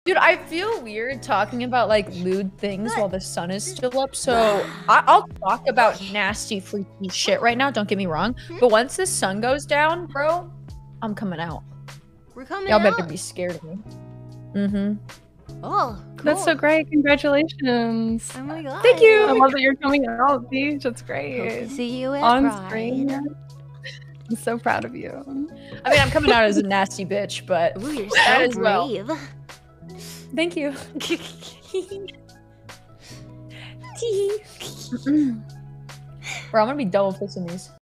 Dude, I feel weird talking about like lewd things while the sun is still up. So I'll talk about nasty, freaky shit right now. Don't get me wrong. But once the sun goes down, bro, I'm coming out. We're coming Y'all out. better be scared of me. Mm-hmm. Oh, cool. That's so great. Congratulations. Oh my god. Thank you. I love that you're coming out, Peach. That's Hope great. to see you at On Pride. screen. I'm so proud of you. I mean, I'm coming out as a nasty bitch, but Ooh, you're that so as well. brave. Thank you. Bro, I'm gonna be double fisting these.